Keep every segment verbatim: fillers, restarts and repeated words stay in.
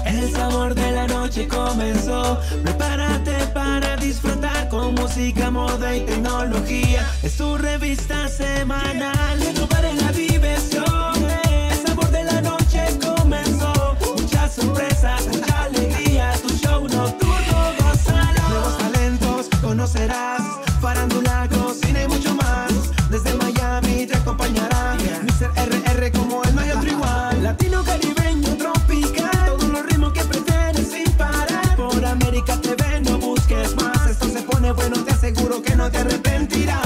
El sabor de la noche comenzó. Prepárate para disfrutar con música, moda y tecnología. Es tu revista semanal. Renovar en la diversión. El sabor de la noche comenzó. Muchas sorpresas, mucha alegría. Tu show nocturno, gózalo. Nuevos talentos conocerás. Farándula, cocina y mucho más. Desde Miami te acompañará. Yeah. mister R R como él no hay otro igual. Latino, caribeño, tropical. Todos los ritmos que prefieres sin parar. Por América T V no busques más. Esto se pone bueno, te aseguro que no te arrepentirás.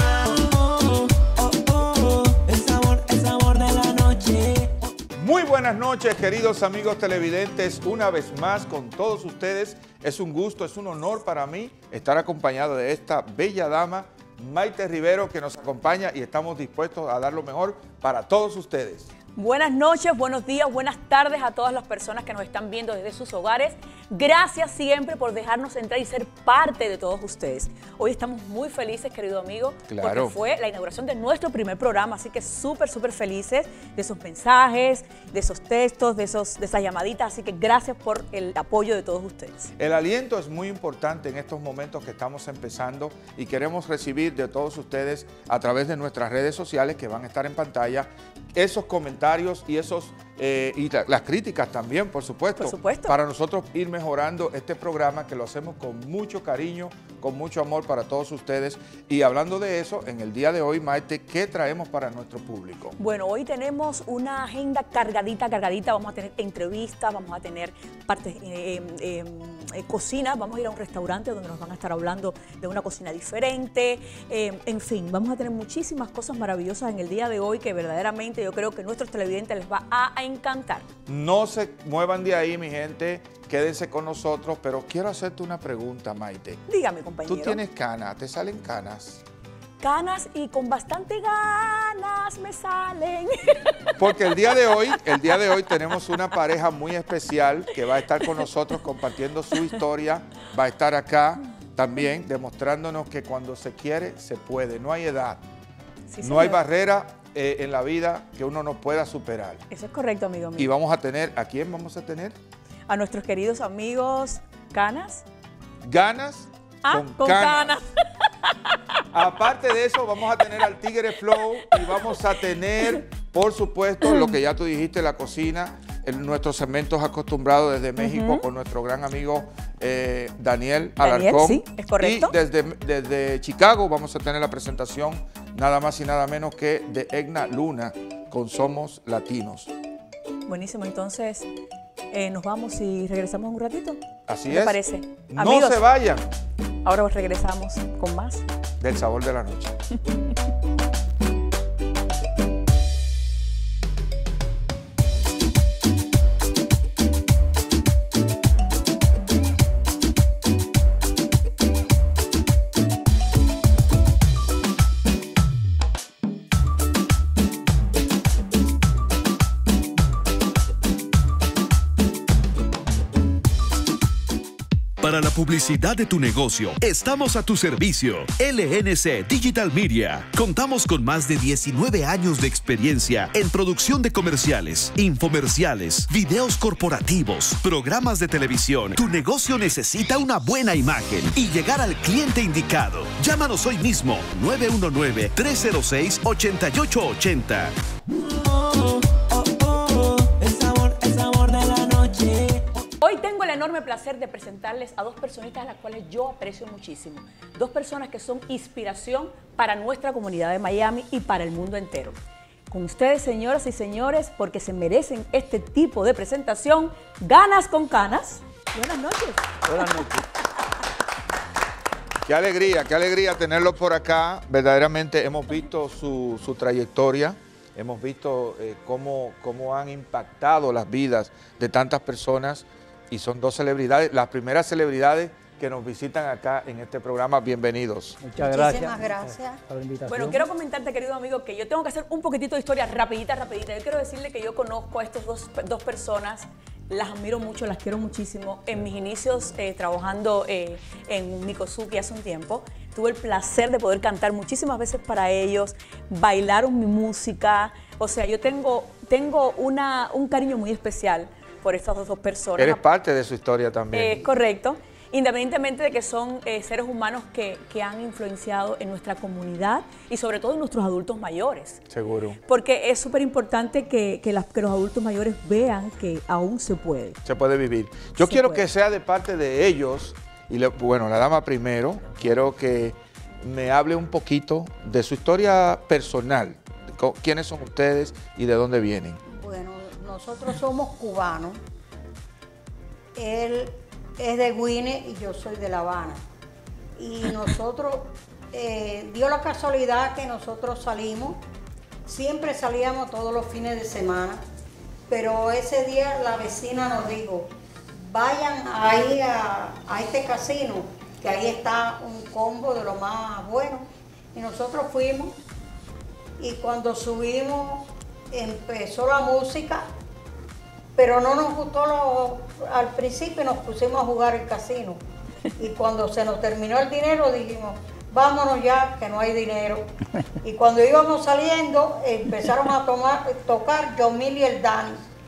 Oh, oh, oh, oh. El sabor, el sabor de la noche. Muy buenas noches, queridos amigos televidentes. Una vez más con todos ustedes. Es un gusto, es un honor para mí estar acompañado de esta bella dama, Maite Rivero, que nos acompaña y estamos dispuestos a dar lo mejor para todos ustedes. Buenas noches, buenos días, buenas tardes a todas las personas que nos están viendo desde sus hogares. Gracias siempre por dejarnos entrar y ser parte de todos ustedes. Hoy estamos muy felices, querido amigo, claro, porque fue la inauguración de nuestro primer programa, así que súper, súper felices de esos mensajes, de esos textos, de, esos, de esas llamaditas, así que gracias por el apoyo de todos ustedes. El aliento es muy importante en estos momentos que estamos empezando y queremos recibir de todos ustedes a través de nuestras redes sociales que van a estar en pantalla esos comentarios y esos eh, y la, las críticas también, por supuesto, por supuesto, para nosotros ir mejorando este programa que lo hacemos con mucho cariño, con mucho amor para todos ustedes. Y hablando de eso, en el día de hoy, Maite, ¿qué traemos para nuestro público? Bueno, hoy tenemos una agenda cargadita, cargadita. Vamos a tener entrevistas, vamos a tener partes, eh, eh, eh, cocina, vamos a ir a un restaurante donde nos van a estar hablando de una cocina diferente. Eh, en fin, vamos a tener muchísimas cosas maravillosas en el día de hoy que verdaderamente yo creo que a nuestros televidentes les va a, a encantar. No se muevan de ahí, mi gente, quédense con nosotros, pero quiero hacerte una pregunta, Maite. Dígame, compañero. ¿Tú tienes canas? ¿Te salen canas? Canas y con bastante ganas me salen. Porque el día de hoy, el día de hoy tenemos una pareja muy especial que va a estar con nosotros compartiendo su historia, va a estar acá también demostrándonos que cuando se quiere, se puede, no hay edad, Sí, no hay barrera eh, en la vida que uno no pueda superar. Eso es correcto, amigo mío. Y vamos a tener, ¿a quién vamos a tener? A nuestros queridos amigos Canas. Ganas Ah, con, con canas. canas. Aparte de eso, vamos a tener al Tigre Flow y vamos a tener, por supuesto, lo que ya tú dijiste, la cocina, en nuestros segmentos acostumbrados desde México uh-huh. con nuestro gran amigo eh, Daniel, Daniel Alarcón. Sí, es correcto. Y desde, desde Chicago vamos a tener la presentación nada más y nada menos que de Egna Luna con Somos Latinos. Buenísimo, entonces eh, nos vamos y regresamos un ratito. Así ¿Qué es. te parece? No Amigos, se vayan. Ahora regresamos con más del sabor de la noche. Para la publicidad de tu negocio, estamos a tu servicio. L N C Digital Media. Contamos con más de diecinueve años de experiencia en producción de comerciales, infomerciales, videos corporativos, programas de televisión. Tu negocio necesita una buena imagen y llegar al cliente indicado. Llámanos hoy mismo, nueve uno nueve, tres cero seis, ocho ocho ocho cero. Hoy tengo el enorme placer de presentarles a dos personitas a las cuales yo aprecio muchísimo. Dos personas que son inspiración para nuestra comunidad de Miami y para el mundo entero. Con ustedes, señoras y señores, porque se merecen este tipo de presentación, Ganas con Canas. Buenas noches. Buenas noches. Qué alegría, qué alegría tenerlos por acá. Verdaderamente hemos visto su, su trayectoria. Hemos visto eh, cómo, cómo han impactado las vidas de tantas personas y son dos celebridades, las primeras celebridades que nos visitan acá en este programa. Bienvenidos. Muchas gracias. Muchísimas gracias. Por la invitación. Bueno, quiero comentarte, querido amigo, que yo tengo que hacer un poquitito de historia rapidita, rapidita. Yo quiero decirle que yo conozco a estas dos, dos personas, las admiro mucho, las quiero muchísimo. En mis inicios eh, trabajando eh, en Mikosuki hace un tiempo, tuve el placer de poder cantar muchísimas veces para ellos, bailaron mi música. O sea, yo tengo, tengo una, un cariño muy especial por estas dos, dos personas. Eres parte de su historia también. Es eh, correcto. Independientemente de que son eh, seres humanos que, que han influenciado en nuestra comunidad y sobre todo en nuestros adultos mayores. Seguro. Porque es súper importante que, que, las, que los adultos mayores vean que aún se puede. Se puede vivir. Yo se quiero puede. que sea de parte de ellos, y le, bueno, la dama primero, quiero que me hable un poquito de su historia personal. ¿Quiénes son ustedes y de dónde vienen? Bueno, nosotros somos cubanos. Él es de Guine y yo soy de La Habana. Y nosotros, eh, dio la casualidad que nosotros salimos, siempre salíamos todos los fines de semana, pero ese día la vecina nos dijo, vayan ahí a, a este casino, que ahí está un combo de lo más bueno. Y nosotros fuimos, y cuando subimos empezó la música, pero no nos gustó lo, al principio nos pusimos a jugar el casino. Y cuando se nos terminó el dinero dijimos, vámonos ya, que no hay dinero. Y cuando íbamos saliendo empezaron a tomar, tocar Yomil y el Dani.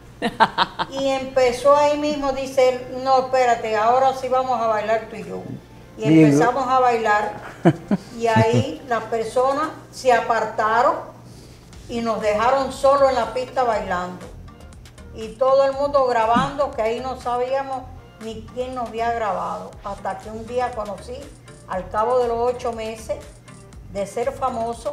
Y empezó ahí mismo, dice él, no, espérate, ahora sí vamos a bailar tú y yo. Y empezamos a bailar y ahí las personas se apartaron y nos dejaron solos en la pista bailando. Y todo el mundo grabando, que ahí no sabíamos ni quién nos había grabado. Hasta que un día conocí, al cabo de los ocho meses de ser famoso,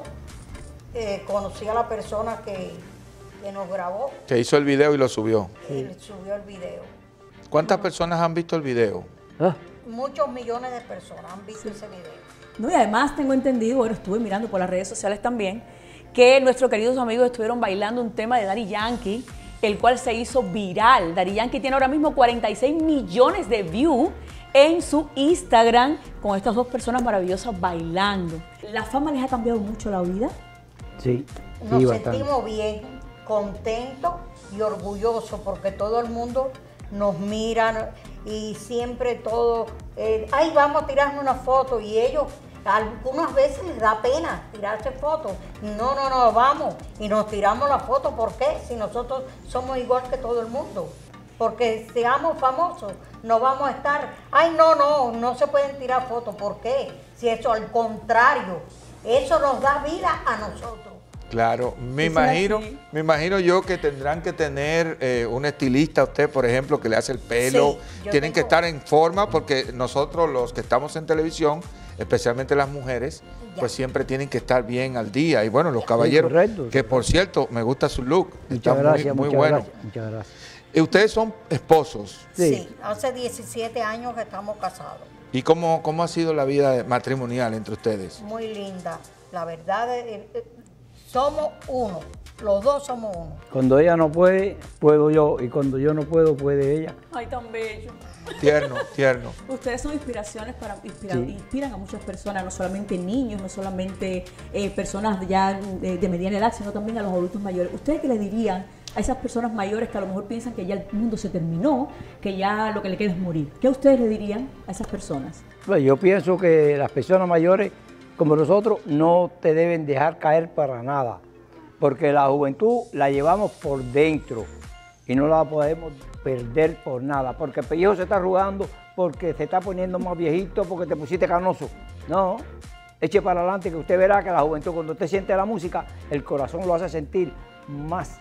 eh, conocí a la persona que, que nos grabó. Que hizo el video y lo subió. Él subió el video. ¿Cuántas personas han visto el video? ¿Ah? Muchos millones de personas han visto ese video. No, y además tengo entendido, bueno, estuve mirando por las redes sociales también, que nuestros queridos amigos estuvieron bailando un tema de Daddy Yankee, el cual se hizo viral. Daddy Yankee tiene ahora mismo cuarenta y seis millones de views en su Instagram con estas dos personas maravillosas bailando. ¿La fama les ha cambiado mucho la vida? Sí. Nos sí, sentimos bien, contentos y orgullosos porque todo el mundo nos mira y siempre todo, eh, ay, vamos a tirarnos una foto, y ellos algunas veces les da pena tirarse fotos. No, no, no, vamos y nos tiramos la foto. ¿Por qué? Si nosotros somos igual que todo el mundo. Porque seamos famosos, no vamos a estar, ay, no, no, no se pueden tirar fotos. ¿Por qué? Si eso al contrario, eso nos da vida a nosotros. Claro, me Eso imagino, es así. me imagino yo que tendrán que tener eh, un estilista, usted por ejemplo, que le hace el pelo, Sí, yo tienen que tengo- estar en forma porque nosotros los que estamos en televisión, especialmente las mujeres, Ya. pues siempre tienen que estar bien al día. Y bueno, los caballeros, correcto, que sí. por cierto, me gusta su look, Muchas está muy- gracias, muy, muchas bueno. gracias. Muchas gracias. Y ustedes son esposos. Sí. Sí, hace diecisiete años que estamos casados. ¿Y cómo, cómo ha sido la vida matrimonial entre ustedes? Muy linda. La verdad, eh, eh, somos uno. Los dos somos uno. Cuando ella no puede, puedo yo. Y cuando yo no puedo, puede ella. Ay, tan bello. Tierno, tierno. Ustedes son inspiraciones para inspirar, Sí. inspiran a muchas personas, no solamente niños, no solamente eh, personas ya de, de mediana edad, sino también a los adultos mayores. ¿Ustedes qué le dirían a esas personas mayores que a lo mejor piensan que ya el mundo se terminó, que ya lo que le queda es morir? ¿Qué ustedes le dirían a esas personas? Pues yo pienso que las personas mayores, como nosotros, no te deben dejar caer para nada. Porque la juventud la llevamos por dentro y no la podemos perder por nada. Porque el pellejo se está arrugando, porque se está poniendo más viejito, porque te pusiste canoso. No, eche para adelante que usted verá que la juventud, cuando usted siente la música, el corazón lo hace sentir más,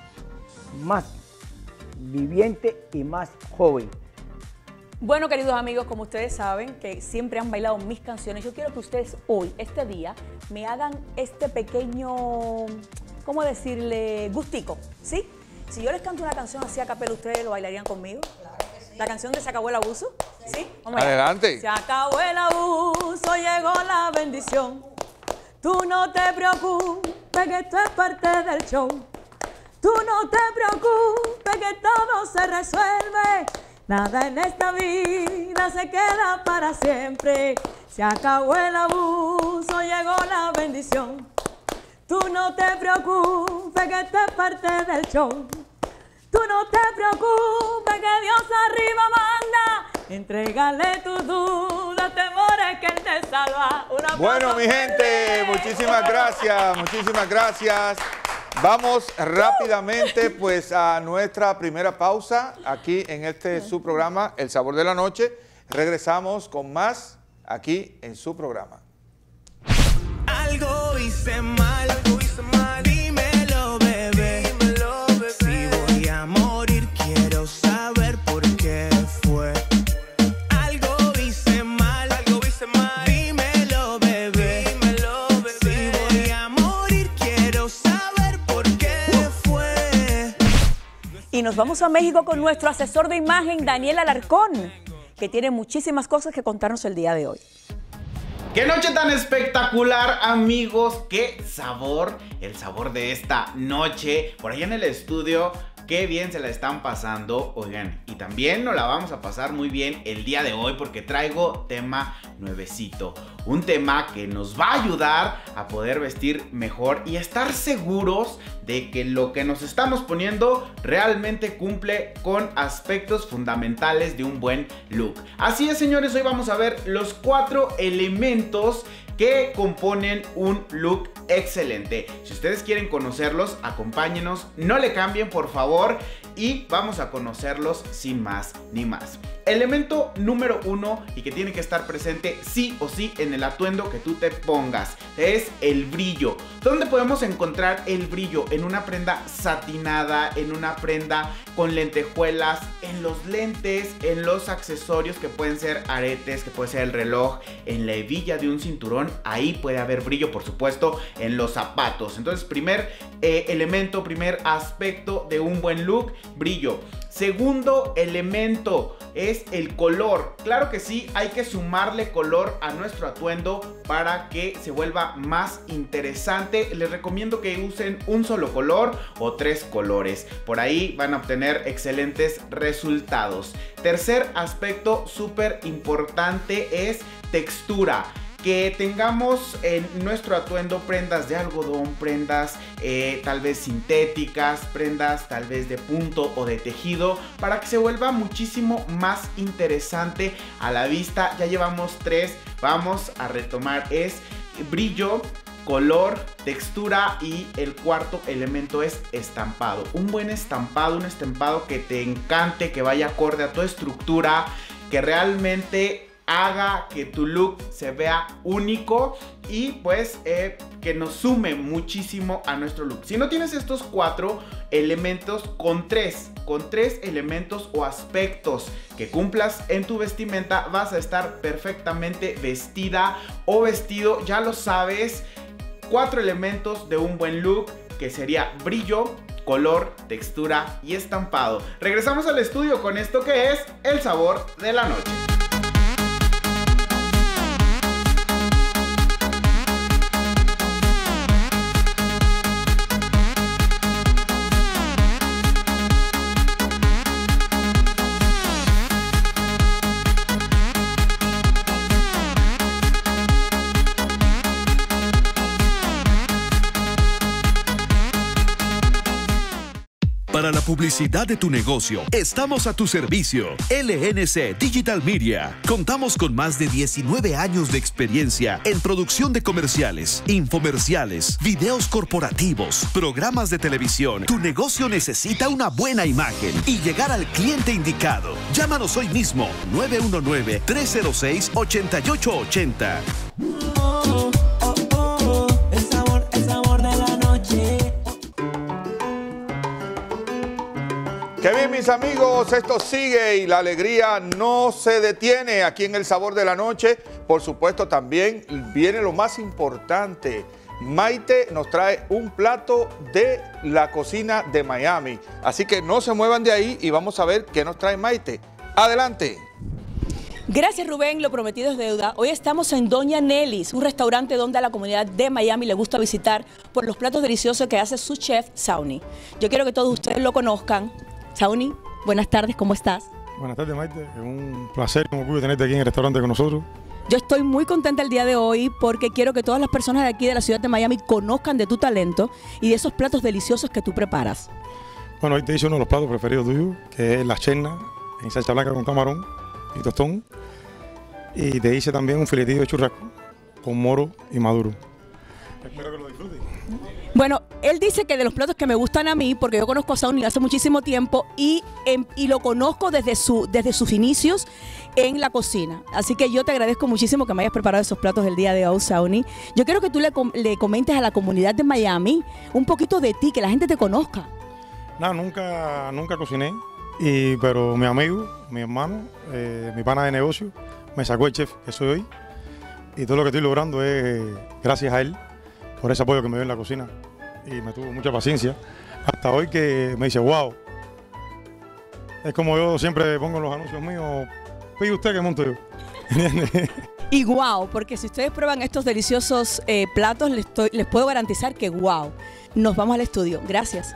más viviente y más joven. Bueno, queridos amigos, como ustedes saben que siempre han bailado mis canciones, yo quiero que ustedes hoy, este día, me hagan este pequeño, ¿cómo decirle? Gustico, ¿sí? Si yo les canto una canción así a capela, ¿ustedes lo bailarían conmigo? Claro que sí. ¿La canción de Se acabó el abuso? ¿Sí? Vamos allá. Adelante. Se acabó el abuso, llegó la bendición. Tú no te preocupes, que esto es parte del show. Tú no te preocupes, que todo se resuelve. Nada en esta vida se queda para siempre. Se acabó el abuso, llegó la bendición. Tú no te preocupes, que esto es parte del show. Tú no te preocupes, que Dios arriba manda. Entrégale tus dudas, temores, que Él te salva. Un aplauso Bueno, mi gente, fuerte. muchísimas gracias, muchísimas gracias. Vamos rápidamente pues a nuestra primera pausa aquí en este su programa, El Sabor de la Noche. Regresamos con más aquí en su programa. Algo hice mal, algo hice mal, dímelo, bebé. Dímelo, bebé. Si voy a morir, quiero saber por qué fue. Algo hice mal, algo hice mal, dímelo, bebé. Dímelo, bebé. Si voy a morir, quiero saber por qué fue. Y nos vamos a México con nuestro asesor de imagen, Daniel Alarcón, que tiene muchísimas cosas que contarnos el día de hoy. ¡Qué noche tan espectacular, amigos! ¡Qué sabor! El sabor de esta noche. Por allá en el estudio, qué bien se la están pasando. Oigan, y también nos la vamos a pasar muy bien el día de hoy porque traigo tema nuevecito. Un tema que nos va a ayudar a poder vestir mejor y estar seguros de que lo que nos estamos poniendo realmente cumple con aspectos fundamentales de un buen look. Así es, señores, hoy vamos a ver los cuatro elementos que componen un look excelente. Si ustedes quieren conocerlos, acompáñenos, no le cambien por favor y vamos a conocerlos sin más ni más. Elemento número uno y que tiene que estar presente sí o sí en el atuendo que tú te pongas es el brillo. ¿Dónde podemos encontrar el brillo? En una prenda satinada, en una prenda con lentejuelas, en los lentes, en los accesorios que pueden ser aretes, que puede ser el reloj, en la hebilla de un cinturón. Ahí puede haber brillo, por supuesto, en los zapatos. Entonces, primer eh, elemento, primer aspecto de un buen look, brillo. Segundo elemento es el color. Claro que sí, hay que sumarle color a nuestro atuendo para que se vuelva más interesante. Les recomiendo que usen un solo color o tres colores. Por ahí van a obtener excelentes resultados. Tercer aspecto súper importante es textura. Que tengamos en nuestro atuendo prendas de algodón, prendas eh, tal vez sintéticas, prendas tal vez de punto o de tejido, para que se vuelva muchísimo más interesante a la vista. Ya llevamos tres, vamos a retomar, es brillo, color, textura y el cuarto elemento es estampado. Un buen estampado, un estampado que te encante, que vaya acorde a tu estructura, que realmente haga que tu look se vea único y pues eh, que nos sume muchísimo a nuestro look. Si no tienes estos cuatro elementos, con tres, con tres elementos o aspectos que cumplas en tu vestimenta, vas a estar perfectamente vestida o vestido. Ya lo sabes, cuatro elementos de un buen look, que sería brillo, color, textura y estampado. Regresamos al estudio con esto que es el sabor de la noche. Para la publicidad de tu negocio, estamos a tu servicio. L N C Digital Media. Contamos con más de diecinueve años de experiencia en producción de comerciales, infomerciales, videos corporativos, programas de televisión. Tu negocio necesita una buena imagen y llegar al cliente indicado. Llámanos hoy mismo, nueve uno nueve, tres cero seis, ocho ocho ocho cero. Oh, oh, oh, el sabor, el sabor de la noche. Qué bien, mis amigos, esto sigue y la alegría no se detiene aquí en El Sabor de la Noche. Por supuesto, también viene lo más importante. Maite nos trae un plato de la cocina de Miami. Así que no se muevan de ahí y vamos a ver qué nos trae Maite. Adelante. Gracias, Rubén, lo prometido es deuda. Hoy estamos en Doña Nelly's, un restaurante donde a la comunidad de Miami le gusta visitar por los platos deliciosos que hace su chef, Sauni. Yo quiero que todos ustedes lo conozcan. Sauni, buenas tardes, ¿cómo estás? Buenas tardes, Maite. Es un placer, como pude tenerte aquí en el restaurante con nosotros. Yo estoy muy contenta el día de hoy porque quiero que todas las personas de aquí de la ciudad de Miami conozcan de tu talento y de esos platos deliciosos que tú preparas. Bueno, hoy te hice uno de los platos preferidos tuyos, que es la cherna en salsa blanca con camarón y tostón. Y te hice también un filetillo de churrasco con moro y maduro. Espero que lo disfrutes. Bueno, él dice que de los platos que me gustan a mí, porque yo conozco a Sauni hace muchísimo tiempo y, em, y lo conozco desde, su, desde sus inicios en la cocina. Así que yo te agradezco muchísimo que me hayas preparado esos platos del día de hoy, Sauni. Yo quiero que tú le, le comentes a la comunidad de Miami un poquito de ti, que la gente te conozca. No, nunca, nunca cociné, y, pero mi amigo, mi hermano, eh, mi pana de negocio, me sacó el chef que soy hoy. Y todo lo que estoy logrando es gracias a él, por ese apoyo que me dio en la cocina. Y me tuvo mucha paciencia. Hasta hoy que me dice, wow. Es como yo siempre pongo en los anuncios míos, pide usted que monto yo. Y wow, porque si ustedes prueban estos deliciosos eh, platos, les, estoy, les puedo garantizar que wow. Nos vamos al estudio. Gracias.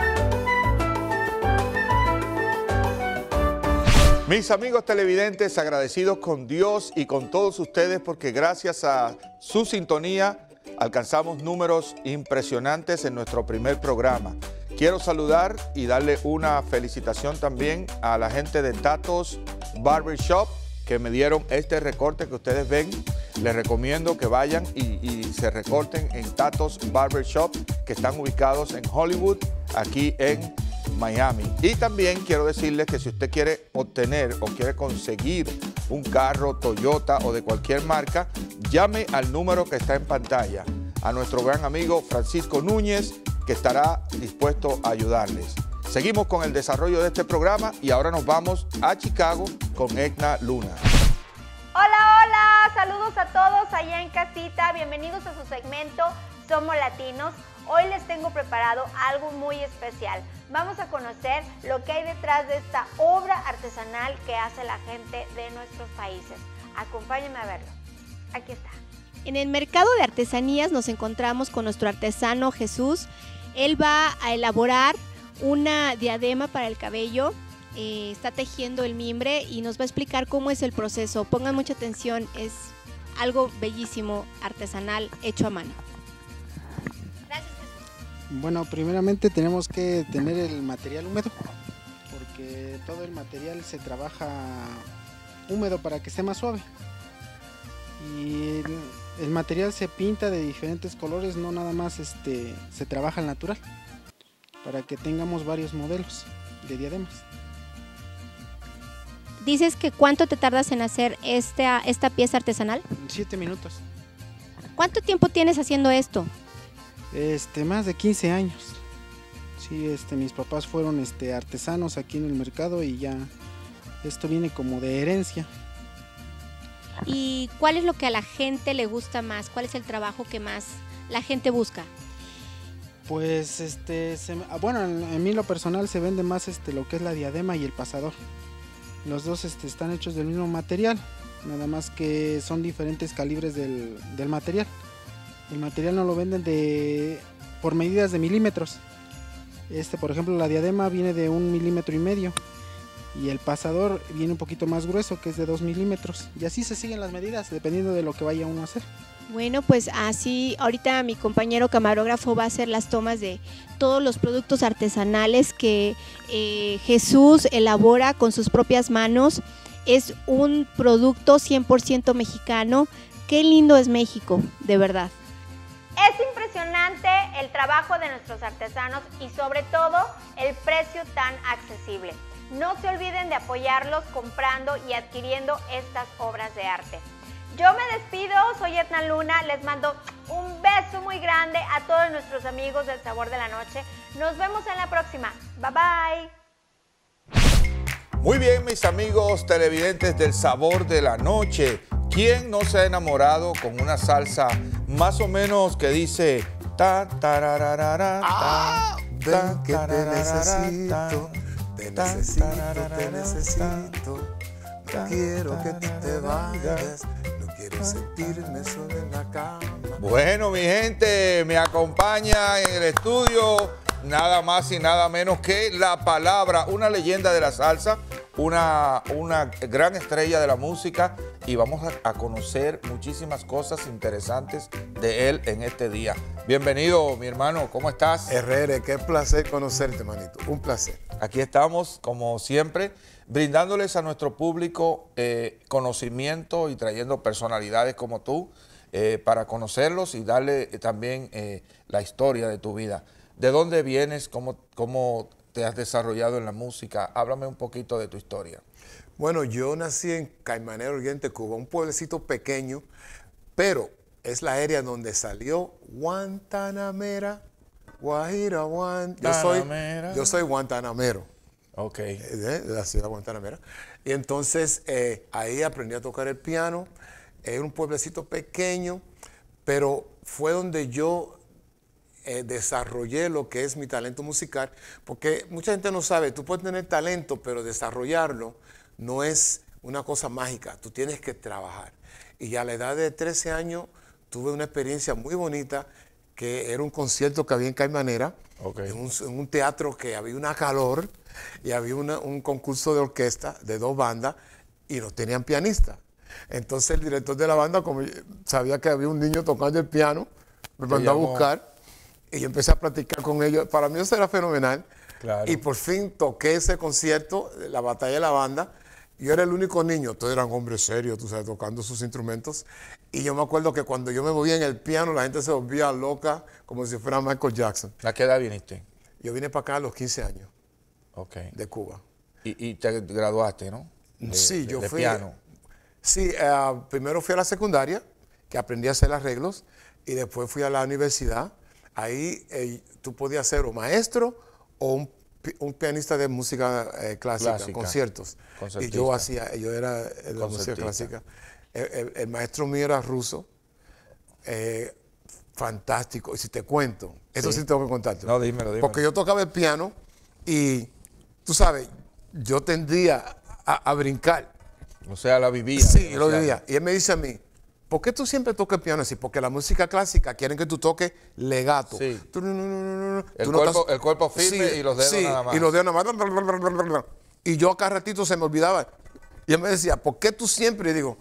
Mis amigos televidentes, agradecidos con Dios y con todos ustedes porque gracias a su sintonía alcanzamos números impresionantes en nuestro primer programa. Quiero saludar y darle una felicitación también a la gente de Tatos Barbershop que me dieron este recorte que ustedes ven. Les recomiendo que vayan y, y se recorten en Tatos Barbershop, que están ubicados en Hollywood, aquí en Miami. Y también quiero decirles que si usted quiere obtener o quiere conseguir un carro Toyota o de cualquier marca, llame al número que está en pantalla, a nuestro gran amigo Francisco Núñez, que estará dispuesto a ayudarles. Seguimos con el desarrollo de este programa y ahora nos vamos a Chicago con Edna Luna. Hola, hola, saludos a todos allá en casita, bienvenidos a su segmento Somos Latinos. Hoy les tengo preparado algo muy especial. Vamos a conocer lo que hay detrás de esta obra artesanal que hace la gente de nuestros países. Acompáñenme a verlo. Aquí está. En el mercado de artesanías nos encontramos con nuestro artesano Jesús. Él va a elaborar una diadema para el cabello. Eh, está tejiendo el mimbre y nos va a explicar cómo es el proceso. Pongan mucha atención, es algo bellísimo, artesanal, hecho a mano. Bueno, primeramente tenemos que tener el material húmedo, porque todo el material se trabaja húmedo para que esté más suave. Y el, el material se pinta de diferentes colores, no nada más este, se trabaja al natural, para que tengamos varios modelos de diademas. Dices que ¿cuánto te tardas en hacer esta, esta pieza artesanal? Siete minutos. ¿Cuánto tiempo tienes haciendo esto? Este, más de quince años. Sí, este, mis papás fueron este, artesanos aquí en el mercado y ya esto viene como de herencia. ¿Y cuál es lo que a la gente le gusta más? ¿Cuál es el trabajo que más la gente busca? Pues, este, se, bueno, en, en mí lo personal se vende más este, lo que es la diadema y el pasador. Los dos este, están hechos del mismo material, nada más que son diferentes calibres del, del material. El material no lo venden de por medidas de milímetros. Este, por ejemplo, la diadema viene de un milímetro y medio y el pasador viene un poquito más grueso, que es de dos milímetros. Y así se siguen las medidas, dependiendo de lo que vaya uno a hacer. Bueno, pues así ahorita mi compañero camarógrafo va a hacer las tomas de todos los productos artesanales que eh, Jesús elabora con sus propias manos. Es un producto cien por ciento mexicano. Qué lindo es México, de verdad. Es impresionante el trabajo de nuestros artesanos y sobre todo el precio tan accesible. No se olviden de apoyarlos comprando y adquiriendo estas obras de arte. Yo me despido, soy Edna Luna, les mando un beso muy grande a todos nuestros amigos del Sabor de la Noche. Nos vemos en la próxima. Bye bye. Muy bien, mis amigos televidentes del Sabor de la Noche. ¿Quién no se ha enamorado con una salsa más o menos que dice ta tarararara, ah, ta, ven que te necesito, te necesito, te necesito. No quiero que tú te vayas, no quiero sentirme solo en la cama. Bueno, mi gente, me acompaña en el estudio nada más y nada menos que La Palabra, una leyenda de la salsa, una, una gran estrella de la música, y vamos a, a conocer muchísimas cosas interesantes de él en este día. Bienvenido, mi hermano, ¿cómo estás? Herrere, qué placer conocerte, manito, un placer. Aquí estamos, como siempre, brindándoles a nuestro público eh, conocimiento y trayendo personalidades como tú. eh, para conocerlos y darle eh, también eh, la historia de tu vida. ¿De dónde vienes? ¿Cómo, cómo te has desarrollado en la música? Háblame un poquito de tu historia. Bueno, yo nací en Caimanera, Oriente, Cuba, un pueblecito pequeño, pero es la área donde salió Guantanamera, Guajira, Guantanamera. Yo soy, yo soy guantanamero. Ok. De la ciudad de Guantanamera. Y entonces eh, ahí aprendí a tocar el piano. Era un pueblecito pequeño, pero fue donde yo eh, desarrollé lo que es mi talento musical, porque mucha gente no sabe, tú puedes tener talento, pero desarrollarlo no es una cosa mágica, tú tienes que trabajar. Y a la edad de trece años tuve una experiencia muy bonita, que era un concierto que había en Caimanera, okay. en, un, en un teatro que había una calor, y había una, un concurso de orquesta de dos bandas, y no tenían pianista. Entonces el director de la banda, como sabía que había un niño tocando el piano, me mandó a buscar, y yo empecé a practicar con ellos. Para mí eso era fenomenal. Claro. Y por fin toqué ese concierto, la batalla de la banda. Yo era el único niño, todos eran hombres serios, tú sabes, tocando sus instrumentos. Y yo me acuerdo que cuando yo me movía en el piano, la gente se volvía loca, como si fuera Michael Jackson. ¿A qué edad viniste? Yo vine para acá a los quince años, okay. de Cuba. Y, y te graduaste, ¿no? De, sí, yo de, de fui. piano. Sí, uh, primero fui a la secundaria, que aprendí a hacer arreglos, y después fui a la universidad. Ahí eh, tú podías ser o maestro o un, un pianista de música eh, clásica, clásica, conciertos. Y yo hacía, yo era de la música clásica. El, el, el maestro mío era ruso, eh, fantástico. Y si te cuento, eso sí, sí tengo que contarte. No, dímelo, dímelo. Porque yo tocaba el piano y, tú sabes, yo tendía a, a brincar. O sea, la vivía. Sí, lo vivía. Y él me dice a mí, ¿por qué tú siempre tocas el piano así? Porque la música clásica quieren que tú toques legato. Sí. Tú, no, no, no, no, el, tú cuerpo, no estás... el cuerpo firme sí, y los dedos sí, nada más. y los dedos nada más. Y yo acá ratito se me olvidaba. Y él me decía, ¿por qué tú siempre? Y digo,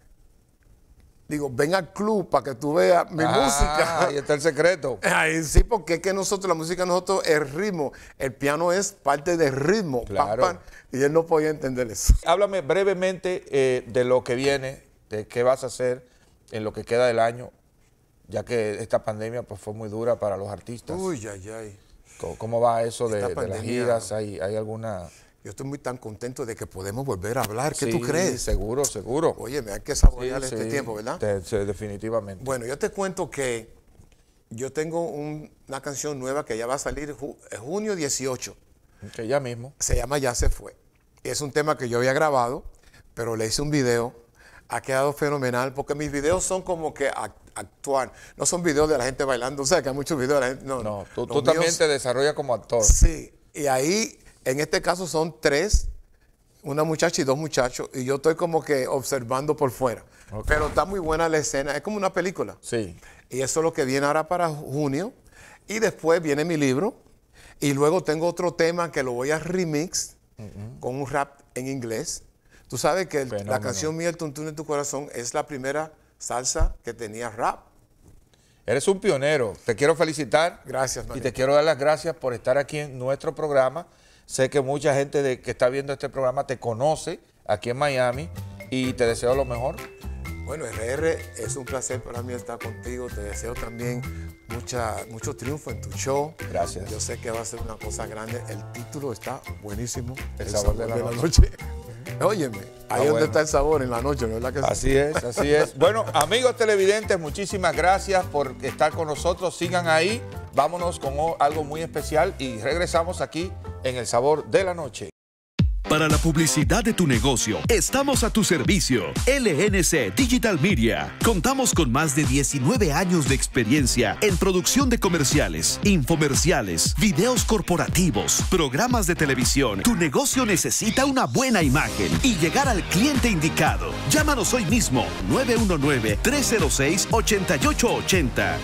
digo, ven al club para que tú veas mi ah, música. Ahí está el secreto. Ay, sí, porque es que nosotros, la música de nosotros es ritmo. El piano es parte del ritmo. Claro. Pam, pam, y él no podía entender eso. Háblame brevemente eh, de lo que viene, de qué vas a hacer en lo que queda del año, ya que esta pandemia pues, fue muy dura para los artistas. Uy, ay, ay. ¿Cómo, cómo va eso de, de las giras? ¿Hay, ¿Hay alguna...? Yo estoy muy tan contento de que podemos volver a hablar. ¿Qué sí, tú crees? Seguro, seguro. Oye, me hay que saborear sí, este sí, tiempo, ¿verdad? Te, te, definitivamente. Bueno, yo te cuento que yo tengo un, una canción nueva que ya va a salir ju, junio dieciocho. Que ya mismo. Se llama Ya se fue. Es un tema que yo había grabado, pero le hice un video. Ha quedado fenomenal porque mis videos son como que actuar. No son videos de la gente bailando. O sea, que hay muchos videos de la gente. No, no tú, tú también te desarrollas como actor. Sí, y ahí... En este caso son tres, una muchacha y dos muchachos, y yo estoy como que observando por fuera. Okay. Pero está muy buena la escena, es como una película. Sí. Y eso es lo que viene ahora para junio. Y después viene mi libro, y luego tengo otro tema que lo voy a remix uh-huh. con un rap en inglés. Tú sabes que el, la canción mía, El Tuntún en tu corazón, es la primera salsa que tenía rap. Eres un pionero. Te quiero felicitar. Gracias, manito. Y te quiero dar las gracias por estar aquí en nuestro programa. Sé que mucha gente de, que está viendo este programa te conoce aquí en Miami y te deseo lo mejor. Bueno, R R, es un placer para mí estar contigo. Te deseo también mucha, mucho triunfo en tu show. Gracias. Yo sé que va a ser una cosa grande. El título está buenísimo. El, el sabor, sabor de la, de la noche. noche. Óyeme, ahí es donde está el sabor, en la noche, ¿no es verdad que sí? Así es, así es. Bueno, amigos televidentes, muchísimas gracias por estar con nosotros. Sigan ahí, vámonos con algo muy especial y regresamos aquí en El Sabor de la Noche. Para la publicidad de tu negocio, estamos a tu servicio. L N C Digital Media. Contamos con más de diecinueve años de experiencia en producción de comerciales, infomerciales, videos corporativos, programas de televisión. Tu negocio necesita una buena imagen y llegar al cliente indicado. Llámanos hoy mismo, nueve uno nueve, tres cero seis, ocho ocho ocho cero.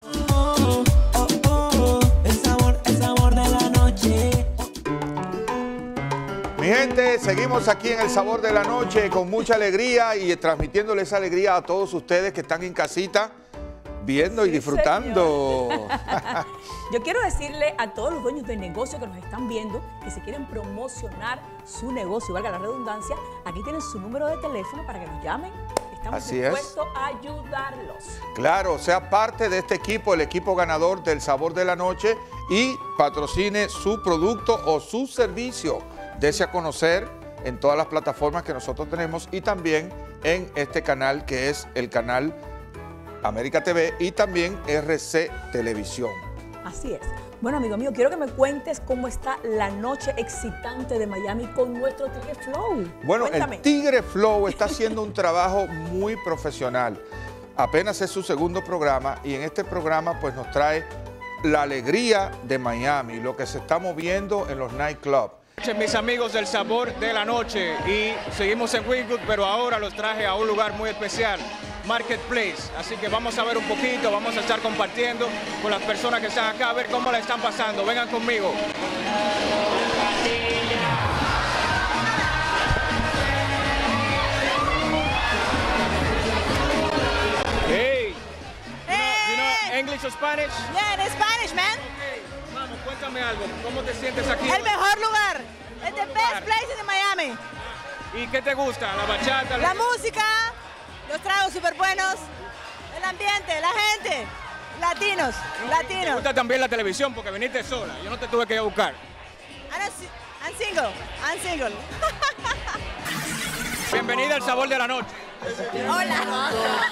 Mi gente, seguimos aquí en El Sabor de la Noche con mucha alegría y transmitiéndole esa alegría a todos ustedes que están en casita viendo sí, y disfrutando. Yo quiero decirle a todos los dueños de negocio que nos están viendo que si quieren promocionar su negocio, valga la redundancia, aquí tienen su número de teléfono para que nos llamen. Estamos Así es. dispuestos a ayudarlos. Claro, sea parte de este equipo, el equipo ganador del Sabor de la Noche, y patrocine su producto o su servicio. Dese a conocer en todas las plataformas que nosotros tenemos y también en este canal que es el canal América T V y también R C Televisión. Así es. Bueno, amigo mío, quiero que me cuentes cómo está la noche excitante de Miami con nuestro Tigre Flow. Bueno, Cuéntame. el Tigre Flow está haciendo un trabajo muy profesional. Apenas es su segundo programa y en este programa pues nos trae la alegría de Miami, lo que se está moviendo en los nightclubs. Mis amigos del Sabor de la Noche, y seguimos en Wingwood, pero ahora los traje a un lugar muy especial, Marketplace. Así que vamos a ver un poquito, vamos a estar compartiendo con las personas que están acá, a ver cómo la están pasando. Vengan conmigo. Hey, you know, you know English or Spanish? Yeah, in Spanish, man. Okay. Vamos, cuéntame algo. ¿Cómo te sientes aquí? El mejor lugar. Es the best place in Miami. ¿Y qué te gusta? ¿La bachata? La música, los tragos súper buenos, el ambiente, la gente, latinos, ¿Te latinos. gusta también la televisión? Porque viniste sola. Yo no te tuve que ir a buscar. I'm, si- I'm single, I'm single. Bienvenida al Sabor de la Noche. Hola.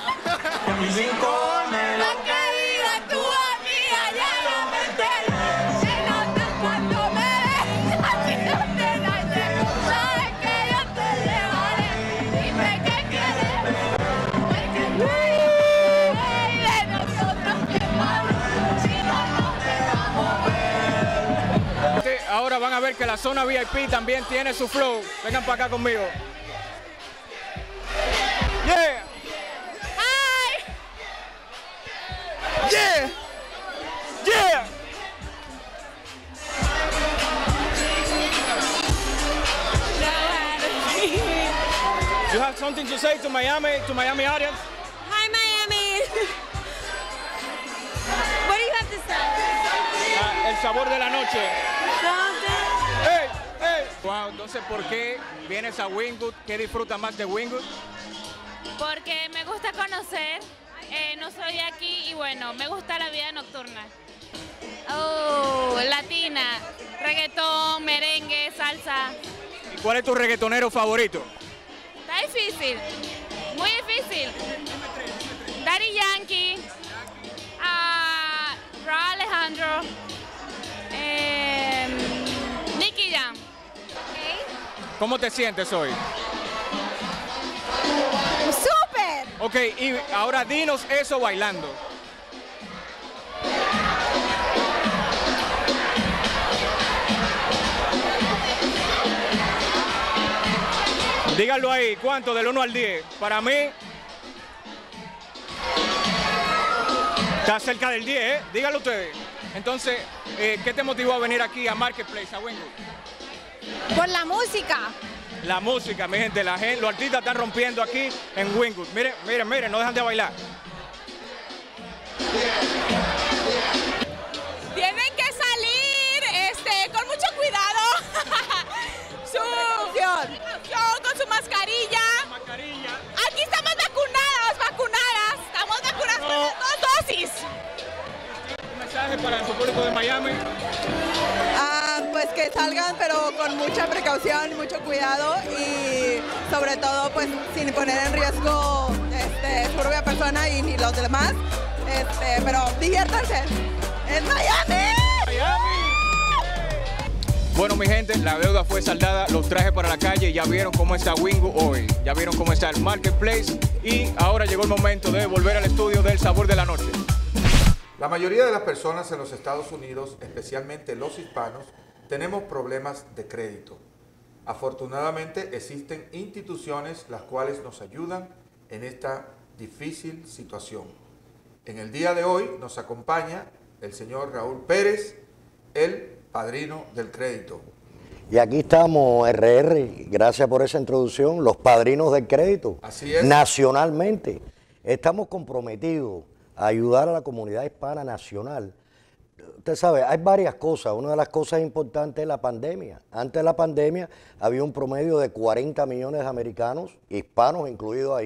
La querida tu amiga ya no me entero. Se nota cuando me ves. Así no te la llevo. Sabes que yo te llevaré. Dime qué quieres. Porque tú eres de nosotros que vamos. Si no, no te vamos a ver. Ahora van a ver que la zona V I P también tiene su flow. Vengan para acá conmigo. Yeah. Hi. Yeah. Yeah. You have something to say to Miami, to Miami audience? Hi, Miami. What do you have to say? Ah, el Sabor de la Noche. Hey, hey. Wow, entonces, ¿por qué vienes a Wingwood? ¿Qué disfrutas más de Wingwood? Porque me gusta conocer, eh, no soy aquí y bueno, me gusta la vida nocturna. Oh, latina, reggaetón, merengue, salsa. ¿Y cuál es tu reggaetonero favorito? Está difícil, muy difícil. Daddy Yankee, ah, Ra Alejandro, eh, Nicky Jam. ¿Cómo te sientes hoy? ¡Súper! Ok, y ahora dinos eso bailando. Díganlo ahí, ¿cuánto? Del uno al diez. Para mí, está cerca del diez, ¿eh? Díganlo ustedes. Entonces, eh, ¿qué te motivó a venir aquí a Marketplace, a Wingwood? Por la música. La música, mi gente, la gente, los artistas están rompiendo aquí en Wingwood. Miren, miren, miren, no dejan de bailar. Tienen que salir este, con mucho cuidado. su precaución, con su mascarilla. Aquí estamos vacunados, vacunadas. Estamos vacunadas con las dos dosis. Un mensaje para el público de Miami. Ah, pues que salgan, pero con mucha precaución y mucho cuidado y sobre todo pues sin poner en riesgo este, su propia persona y ni los demás. Este, pero diviértanse. ¡En Miami! Bueno, mi gente, la deuda fue saldada, los traje para la calle y ya vieron cómo está Wingwood hoy, ya vieron cómo está el Marketplace y ahora llegó el momento de volver al estudio del Sabor de la Noche. La mayoría de las personas en los Estados Unidos, especialmente los hispanos, tenemos problemas de crédito. Afortunadamente existen instituciones las cuales nos ayudan en esta difícil situación. En el día de hoy nos acompaña el señor Raúl Pérez, el padrino del crédito. Y aquí estamos, R R, gracias por esa introducción, los padrinos del crédito. Así es. Nacionalmente. Estamos comprometidos a ayudar a la comunidad hispana nacional. Usted sabe, hay varias cosas. Una de las cosas importantes es la pandemia. Antes de la pandemia había un promedio de cuarenta millones de americanos, hispanos incluidos ahí,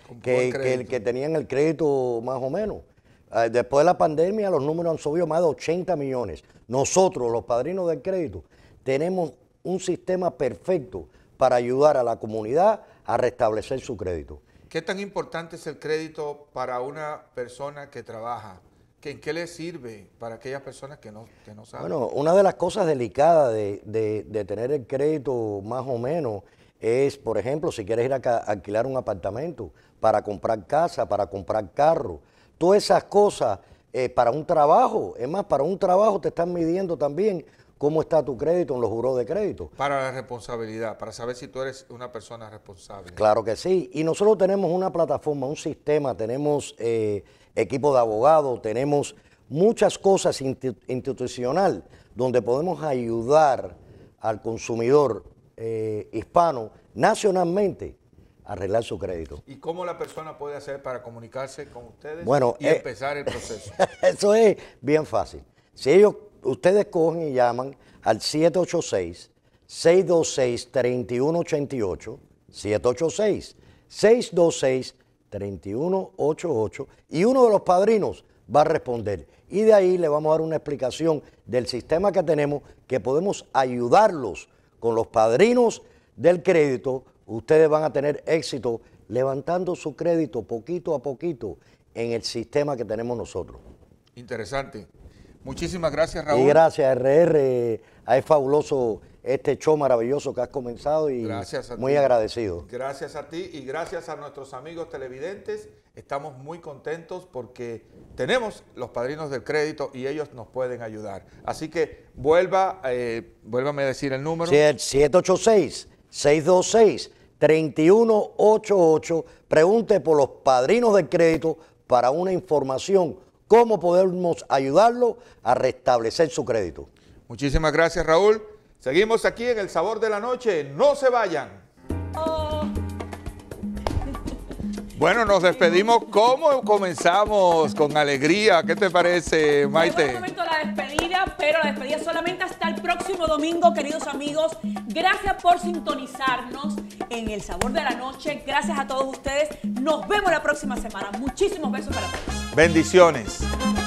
que, que, que tenían el crédito más o menos. Eh, después de la pandemia los números han subido más de ochenta millones. Nosotros, los padrinos del crédito, tenemos un sistema perfecto para ayudar a la comunidad a restablecer su crédito. ¿Qué tan importante es el crédito para una persona que trabaja? ¿En qué le sirve para aquellas personas que no, que no saben? Bueno, una de las cosas delicadas de, de, de tener el crédito más o menos es, por ejemplo, si quieres ir a, a alquilar un apartamento, para comprar casa, para comprar carro, todas esas cosas eh, para un trabajo. Es más, para un trabajo te están midiendo también cómo está tu crédito en los juros de crédito. Para la responsabilidad, para saber si tú eres una persona responsable. Claro que sí. Y nosotros tenemos una plataforma, un sistema, tenemos eh, equipo de abogados, tenemos muchas cosas institucional donde podemos ayudar al consumidor eh, hispano nacionalmente a arreglar su crédito. ¿Y cómo la persona puede hacer para comunicarse con ustedes bueno, y eh, empezar el proceso? Eso es bien fácil. Si ellos, ustedes cogen y llaman al siete ocho seis, seis dos seis, tres uno ocho ocho, siete ocho seis, seis dos seis, tres uno ocho ocho, y uno de los padrinos va a responder. Y de ahí le vamos a dar una explicación del sistema que tenemos, que podemos ayudarlos con los padrinos del crédito. Ustedes van a tener éxito levantando su crédito poquito a poquito en el sistema que tenemos nosotros. Interesante. Muchísimas gracias, Raúl. Y gracias, R R. Es fabuloso este show maravilloso que has comenzado y gracias a muy ti. agradecido. Gracias a ti y gracias a nuestros amigos televidentes. Estamos muy contentos porque tenemos los padrinos del crédito y ellos nos pueden ayudar. Así que vuelva, eh, vuélvame a decir el número. Sí, el siete ocho seis, seis dos seis, tres uno ocho ocho. Pregunte por los padrinos del crédito para una información, cómo podemos ayudarlo a restablecer su crédito. Muchísimas gracias, Raúl. Seguimos aquí en El Sabor de la Noche. No se vayan. Oh. Bueno, nos despedimos. ¿Cómo comenzamos? Con alegría. ¿Qué te parece, Maite? Llegó el momento de la despedida, pero la despedida solamente hasta el próximo domingo, queridos amigos. Gracias por sintonizarnos en El Sabor de la Noche. Gracias a todos ustedes. Nos vemos la próxima semana. Muchísimos besos para todos. Bendiciones.